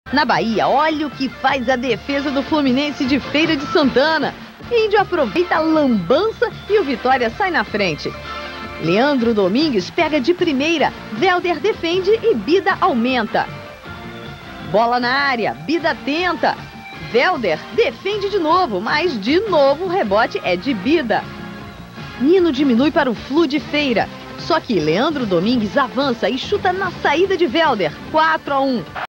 Na Bahia, olha o que faz a defesa do Fluminense de Feira de Santana. Índio aproveita a lambança e o Vitória sai na frente. Leandro Domingues pega de primeira, Welder defende e Bida aumenta. Bola na área, Bida tenta. Welder defende de novo, mas de novo o rebote é de Bida. Nino diminui para o Flu de Feira. Só que Leandro Domingues avança e chuta na saída de Welder, 4-1.